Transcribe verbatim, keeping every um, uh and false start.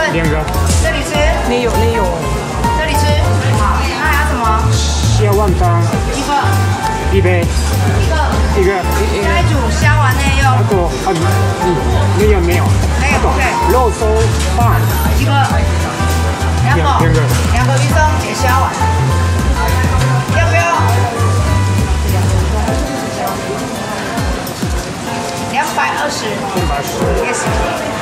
两个。 这里吃。 你有你有。 这里吃。好，那还有什么？ 虾丸汤。 一个。 一杯。 一个。 一个。 下一组虾丸内用。 那个啊，你没有没有。 没有 ，OK。 肉松饭。 一个。两个。 两个。 两个鱼松解虾丸。要不要？两百二十。 两百二十。 Yes。